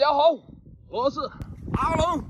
家好，我是阿龙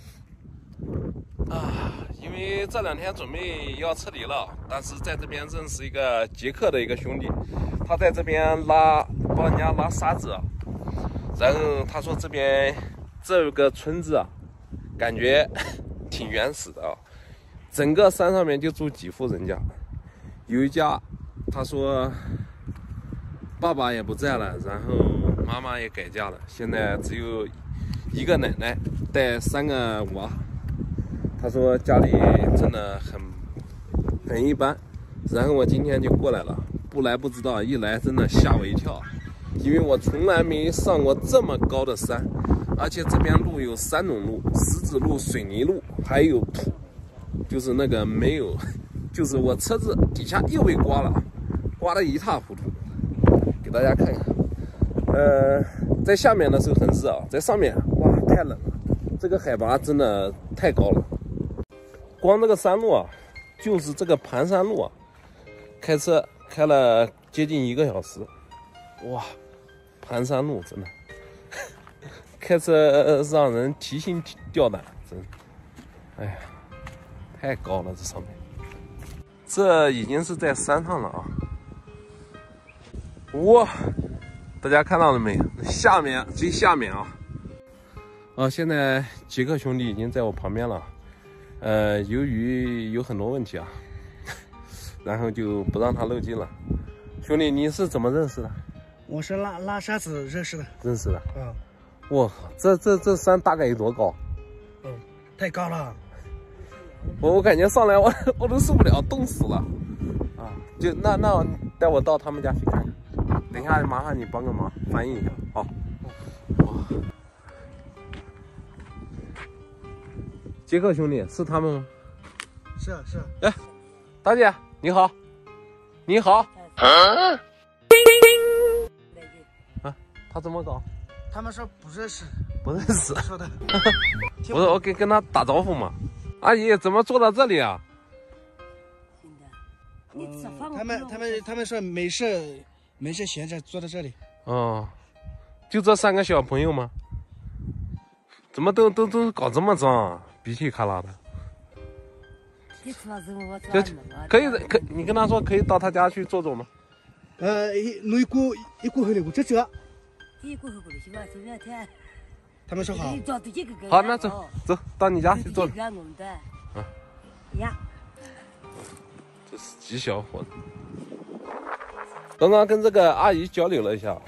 啊。因为这2天准备要撤离了，但是在这边认识一个捷克的一个兄弟，他在这边帮人家拉沙子，然后他说这边这个村子啊，感觉挺原始的啊。整个山上面就住几户人家，有一家他说爸爸也不在了，然后妈妈也改嫁了，现在只有一个奶奶带3个娃。他说家里真的很一般。然后我今天就过来了，不来不知道，一来真的吓我一跳，因为我从来没上过这么高的山，而且这边路有3种路：石子路、水泥路，还有土，就是那个没有，就是我车子底下又被刮了，刮得一塌糊涂。给大家看看，在下面的时候很热啊，在上面哇太冷了，这个海拔真的太高了。光这个山路啊，就是这个盘山路啊，开车开了接近1个小时，哇，盘山路真的，开车让人提心吊胆，真的，哎呀，太高了这上面，这已经是在山上了啊。哇，大家看到了没？下面最下面啊！现在杰克兄弟已经在我旁边了。由于有很多问题啊，然后就不让他漏镜了。兄弟，你是怎么认识的？ 我是拉沙子认识的。 认识的。 啊！ 我靠，这山大概有多高？ 太高了。 我感觉上来我都受不了，冻死了。啊，就那带我到他们家去看看。等一下，麻烦你帮个忙，翻译一下，好。哇，杰克兄弟是他们吗？ 是。 哎，大姐你好，你好。啊，他怎么搞？ 他们说不认识。 不认识。 说的。 我跟他打招呼嘛。阿姨怎么坐到这里啊？ 他们说没事闲着坐在这里。 哦，就这3个小朋友吗？怎么都搞这么脏啊？鼻涕咔啦的。可以，你跟他说可以到他家去坐坐吗？ 一股回来，这。他们说好。 好，那走到你家去坐。这是几小伙子。刚刚跟这个阿姨交流了一下，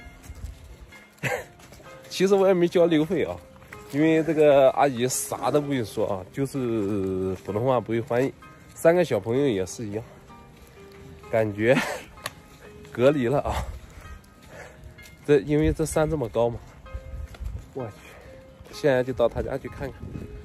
其实我也没交流费啊，因为这个阿姨啥都不会说啊，就是普通话不会翻译。3个小朋友也是一样，感觉隔离了啊。因为这山这么高嘛，我去，现在就到他家去看看，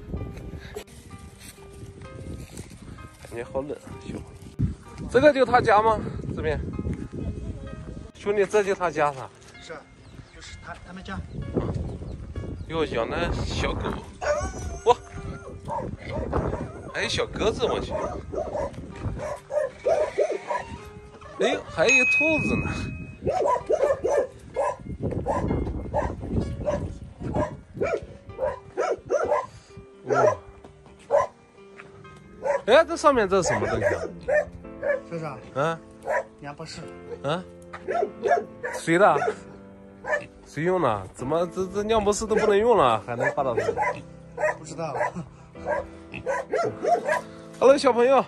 感觉好冷啊，兄弟。这个就他家吗？这边，兄弟，这就他家啥？ 是，就是他们家。 哟，养的小狗，哇，还有小鸽子，我去。哎呦，还有一兔子呢。哇！哎，这上面这是什么东西啊？ 这是啊？ 啊？ 杨博士。 啊？谁的？谁用的？怎么这尿不湿都不能用了，还能画到这里？ 不知道。 Hello， 小朋友，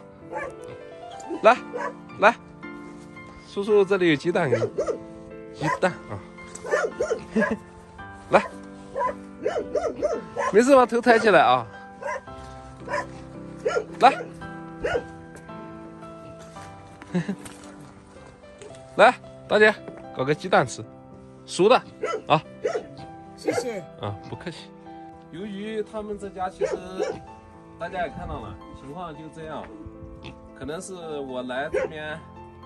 来，叔叔这里有鸡蛋给你，鸡蛋啊，来，没事把头抬起来啊，来，来，大姐搞个鸡蛋吃，熟的啊， 谢谢啊，不客气。由于他们这家其实大家也看到了，情况就这样，可能是我来这边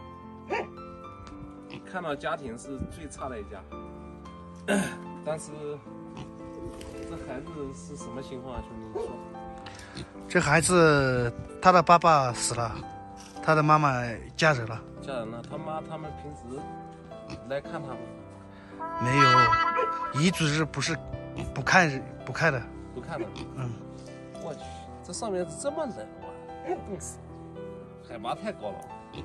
看到家庭是最差的一家，但是这孩子是什么情况啊，兄弟说？ 这孩子他的爸爸死了，他的妈妈嫁人了。 嫁人了，他们平时来看他吗？ 没有，遗嘱日不是不开的。 不看了。我去，这上面是这么冷啊，冻死！海拔太高了。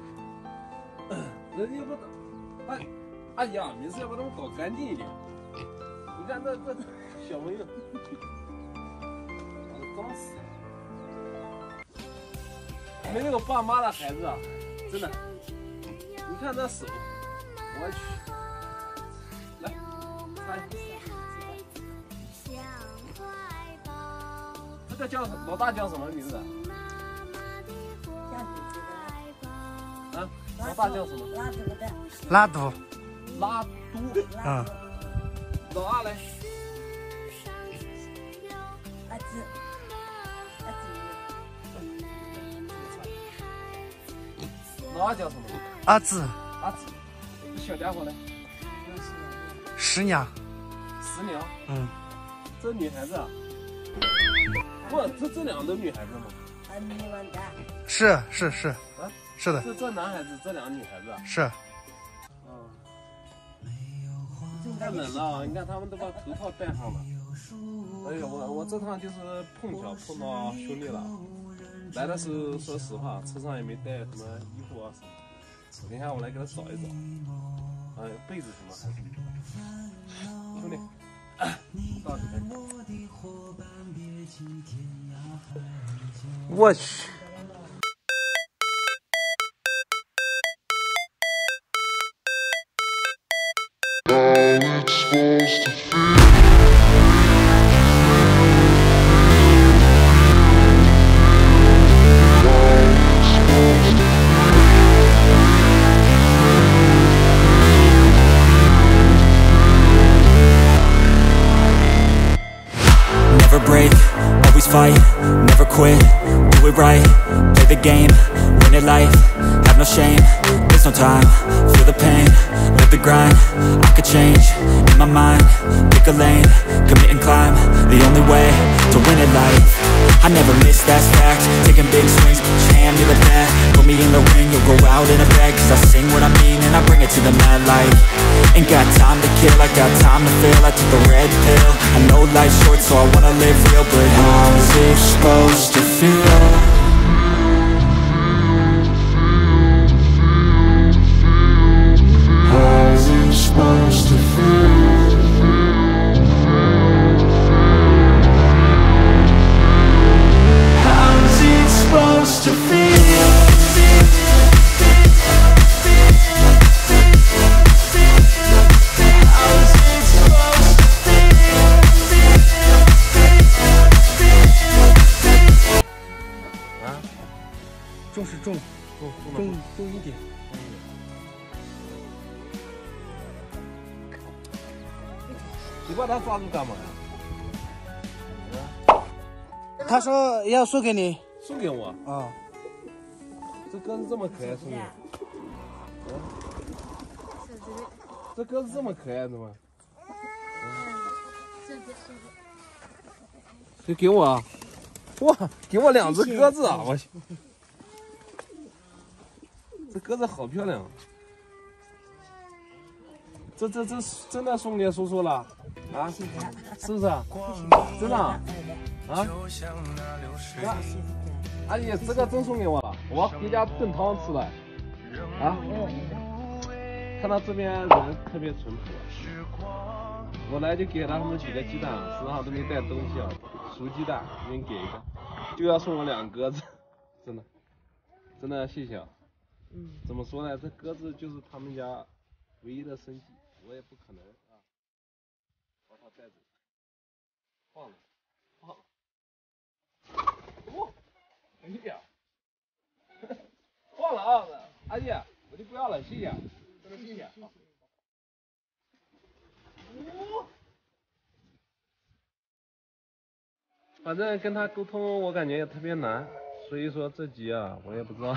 人家不，哎呀，没事要把它们搞干净一点。你看这小朋友，把它脏死了。没有爸妈的孩子啊，真的，你看这手，我去，来，擦一下。这个叫老大叫什么名字？啊，老大叫什么？ 拉都。 拉都。老二嘞？老二叫什么？ 阿志。 小家伙呢？ 十娘。 十娘？这女孩子啊？不，这两个都女孩子吗？是。是的。这男孩子，这两个女孩子啊？ 是。 太冷了，你看他们都把头套戴上了。哎呦，我这趟就是碰巧碰到兄弟了。来的时候说实话，车上也没带什么衣服啊什么。等一下我来给他找一找。被子什么还是兄弟，到这边。我去。 Never break, always fight, never quit, do it right, play the game, win it life, have no shame, there's no time, feel the pain, live the grind, I could change, in my mind, pick a lane, commit and climb, the only way to win it life. I never miss, that's fact, taking big swings, put your hand to the bat, put me in the ring, you'll go out in a bag, cause I sing what I mean and I bring it to the mad light. Ain't got time to kill, I got time to feel, I took the red pill, I know life's short so I wanna live real, but how's it supposed to feel? How's it supposed to feel? How's it supposed to feel? How's it supposed to feel? 重一点。 你把他抓住干嘛呀？ 他说要送给你。 送给我？这鸽子这么可爱，送给我。这鸽子这么可爱的吗？这给我啊！哇，给我2只鸽子啊！我去，这鸽子好漂亮。这真的送给叔叔了啊？是不是？真的啊？阿姨，这个真送给我了，我回家炖汤吃了。啊？看到这边人特别淳朴，我来就给了他们几个鸡蛋，身上都没带东西啊，熟鸡蛋，一人给一个，就要送我2鸽子，真的谢谢啊。怎么说呢？这鸽子就是他们家唯一的生计，我也不可能啊把它带走，放了。哦，哎呀，放了啊，阿姨，我就不要了，谢谢，真的谢谢。反正跟他沟通，我感觉也特别难，所以说这集啊，我也不知道。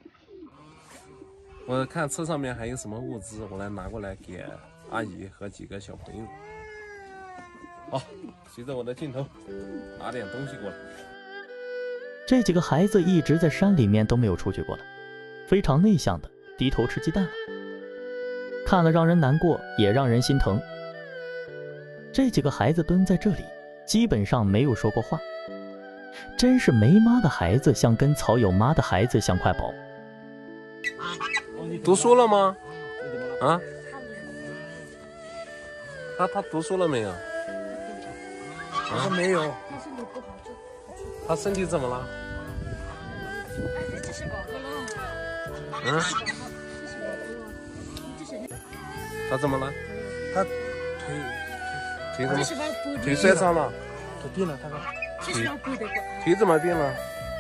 我看车上面还有什么物资，我来拿过来给阿姨和几个小朋友。好，随着我的镜头，拿点东西过来。 这几个孩子一直在山里面都没有出去过了，非常内向的低头吃鸡蛋了，看了让人难过，也让人心疼。 这几个孩子蹲在这里，基本上没有说过话。真是没妈的孩子像跟草有妈的孩子像块宝。 读书了吗？啊？他读书了没有？ 他说没有。 他身体怎么了？嗯？他怎么了？ 他腿摔伤了？ 腿病了，他说。 腿怎么病了？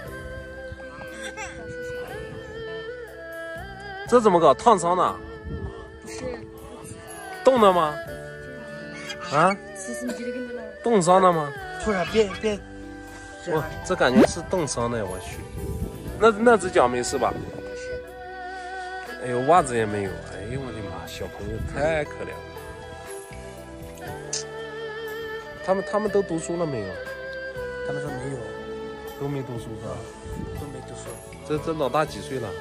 这怎么搞？烫伤了？冻的吗？啊？冻伤的吗？ 突然别， 哇，这感觉是冻伤的，我去。那只脚没事吧？哎呦，袜子也没有。哎呦我的妈，小朋友太可怜了。他们都读书了没有？ 他们说没有， 都没读书是吧？ 都没读书。 这老大几岁了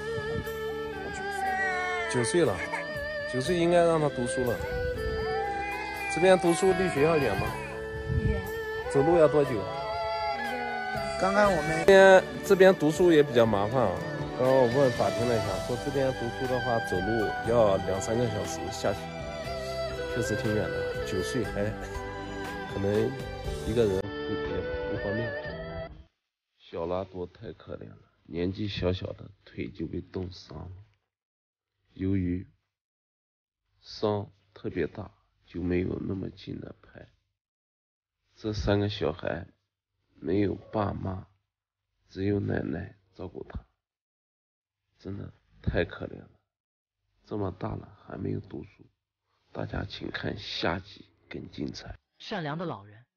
？9岁了，9岁应该让他读书了。这边读书离学校远吗？ 远。 走路要多久？ 刚刚我们这边读书也比较麻烦啊。刚刚我问法庭了一下，说这边读书的话，走路要2-3个小时下去，确实挺远的。9岁还可能一个人也不方便。小拉多太可怜了，年纪小小的腿就被冻伤了。由于伤特别大，就没有那么近的拍。这3个小孩没有爸妈，只有奶奶照顾他，真的太可怜了。这么大了还没有读书，大家请看下集更精彩。 善良的老人